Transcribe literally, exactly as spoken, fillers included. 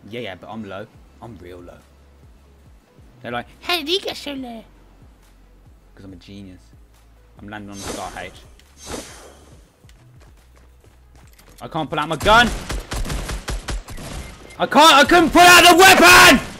Yeah, yeah, but I'm low. I'm real low. They're like, how did he get so low? Because I'm a genius. I'm landing on the star H. I can't pull out my gun. I can't. I couldn't pull out the weapon.